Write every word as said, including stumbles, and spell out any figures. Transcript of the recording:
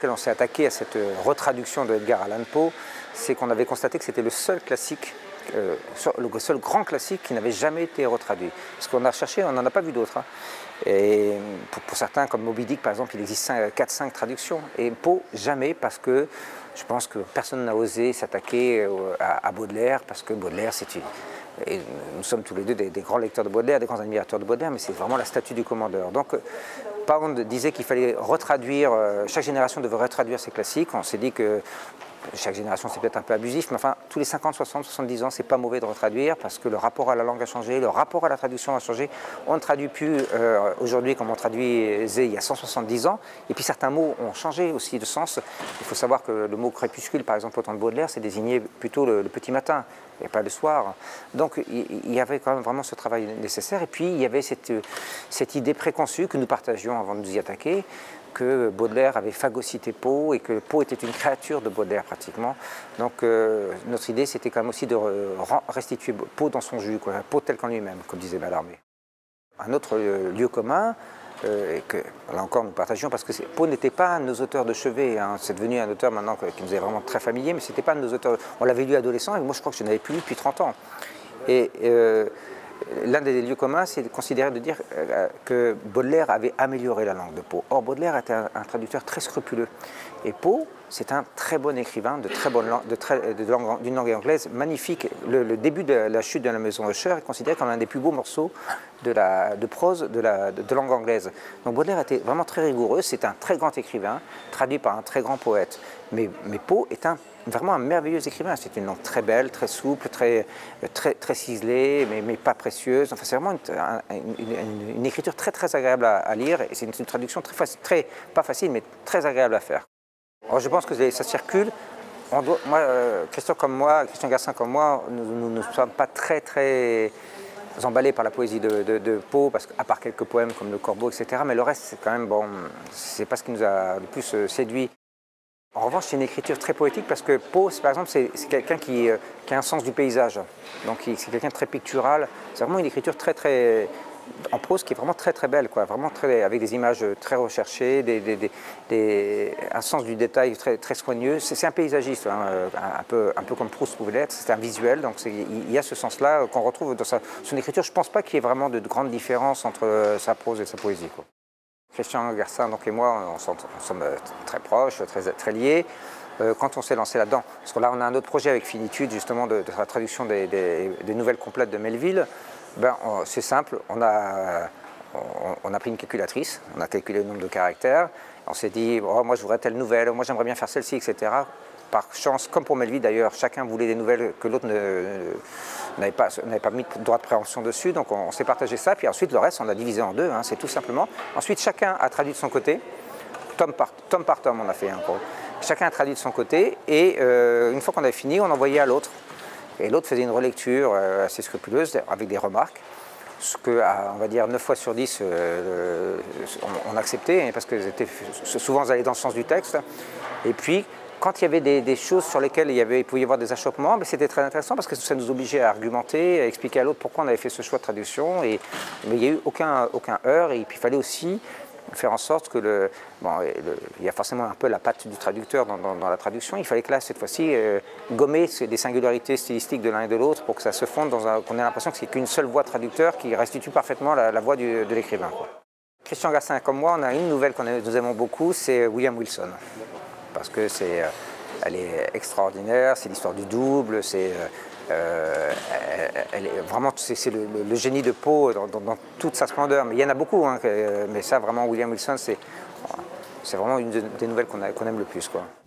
laquelle on s'est attaqué à cette retraduction de Edgar Allan Poe, c'est qu'on avait constaté que c'était le seul classique, euh, le seul grand classique qui n'avait jamais été retraduit. Parce qu'on a cherché, on n'en a pas vu d'autres. Hein. Et pour, pour certains, comme Moby Dick par exemple, il existe quatre cinq traductions. Et Poe, jamais, parce que je pense que personne n'a osé s'attaquer à, à Baudelaire, parce que Baudelaire, c'est une... Et nous sommes tous les deux des, des grands lecteurs de Baudelaire, des grands admirateurs de Baudelaire, mais c'est vraiment la statue du commandeur. Donc, Pound disait qu'il fallait retraduire, euh, chaque génération devait retraduire ses classiques. On s'est dit que chaque génération, c'est peut-être un peu abusif, mais enfin, tous les cinquante, soixante, soixante-dix ans, c'est pas mauvais de retraduire parce que le rapport à la langue a changé, le rapport à la traduction a changé. On ne traduit plus euh, aujourd'hui comme on traduisait il y a cent soixante-dix ans. Et puis certains mots ont changé aussi de sens. Il faut savoir que le mot crépuscule, par exemple, au temps de Baudelaire, c'est désigné plutôt le, le petit matin et pas le soir. Donc il y avait quand même vraiment ce travail nécessaire. Et puis il y avait cette, cette idée préconçue que nous partagions avant de nous y attaquer, que Baudelaire avait phagocyté Poe et que Poe était une créature de Baudelaire pratiquement. Donc euh, notre idée c'était quand même aussi de restituer Poe dans son jus, quoi, Poe tel qu'en lui-même, comme disait Mallarmé. Un autre lieu commun, euh, que là encore nous partagions, parce que Poe n'était pas un de nos auteurs de chevet, hein. C'est devenu un auteur maintenant qui nous est vraiment très familier, mais c'était pas un de nos auteurs. On l'avait lu adolescent et moi je crois que je n'avais plus lu depuis trente ans. Et euh, l'un des lieux communs, c'est de considérer de dire que Baudelaire avait amélioré la langue de Poe. Or, Baudelaire était un, un traducteur très scrupuleux. Et Poe, c'est un très bon écrivain de très bonne langue, de très, de langue, d'une langue anglaise magnifique. Le, le début de la chute de la maison Usher est considéré comme un des plus beaux morceaux de, la, de prose de, la, de, de langue anglaise. Donc Baudelaire était vraiment très rigoureux. C'est un très grand écrivain, traduit par un très grand poète. Mais, mais Poe est un vraiment un merveilleux écrivain. C'est une langue très belle, très souple, très, très, très ciselée, mais, mais pas précieuse. Enfin, c'est vraiment une, une, une, une écriture très, très agréable à, à lire. Et c'est une, une traduction très, très, pas facile, mais très agréable à faire. Alors, je pense que ça circule. On doit, moi, euh, Christian comme moi, Christian Garcin comme moi, nous ne sommes pas très, très emballés par la poésie de, de, de Poe, parce qu'à part quelques poèmes comme Le Corbeau, et cetera. Mais le reste, c'est quand même, bon, c'est pas ce qui nous a le plus séduit. En revanche, c'est une écriture très poétique parce que Poe, par exemple, c'est quelqu'un qui, euh, qui a un sens du paysage. Donc c'est quelqu'un de très pictural. C'est vraiment une écriture très, très, en prose qui est vraiment très, très belle, quoi. Vraiment très, avec des images très recherchées, des, des, des, des, un sens du détail très, très soigneux. C'est un paysagiste, hein, un, peu, un peu comme Proust pouvait l'être. C'est un visuel, donc il y a ce sens-là qu'on retrouve dans sa, son écriture. Je ne pense pas qu'il y ait vraiment de, de grandes différences entre sa prose et sa poésie, quoi. Christian Garcin donc, et moi, on, sont, on sommes très proches, très, très liés. Euh, quand on s'est lancé là-dedans, parce que là on a un autre projet avec Finitude, justement, de, de la traduction des, des, des nouvelles complètes de Melville, ben, c'est simple, on a, on, on a pris une calculatrice, on a calculé le nombre de caractères, on s'est dit, oh, moi je voudrais telle nouvelle, moi j'aimerais bien faire celle-ci, et cetera. Par chance, comme pour Melville d'ailleurs, chacun voulait des nouvelles que l'autre n'avait pas, pas mis de droit de préemption dessus, donc on, on s'est partagé ça, puis ensuite le reste on l'a divisé en deux, hein, c'est tout simplement. Ensuite chacun a traduit de son côté, tome par tome, par tome on a fait un peu. Chacun a traduit de son côté, et euh, une fois qu'on avait fini, on envoyait à l'autre. Et l'autre faisait une relecture euh, assez scrupuleuse, avec des remarques, ce que, à, on va dire, neuf fois sur dix, euh, on, on acceptait, parce que souvent elles allaient dans le sens du texte. Et puis, quand il y avait des, des choses sur lesquelles il, y avait, il pouvait y avoir des achoppements, c'était très intéressant parce que ça nous obligeait à argumenter, à expliquer à l'autre pourquoi on avait fait ce choix de traduction. Et, mais il n'y a eu aucun, aucun heurt, et puis il fallait aussi faire en sorte que le, bon, le, il y a forcément un peu la patte du traducteur dans, dans, dans la traduction. Il fallait que là, cette fois-ci, euh, gommer des singularités stylistiques de l'un et de l'autre pour que ça se fonde, qu'on ait l'impression que c'est qu'une seule voix traducteur qui restitue parfaitement la, la voix du, de l'écrivain. Christian Garcin comme moi, on a une nouvelle qu'on nous aimons beaucoup, c'est William Wilson. Parce que c'est, elle est extraordinaire, c'est l'histoire du double, c'est euh, elle est vraiment c'est le, le, le génie de Poe dans, dans, dans toute sa splendeur. Mais il y en a beaucoup, hein, mais ça vraiment William Wilson, c'est vraiment une des nouvelles qu'on qu'on aime le plus, quoi.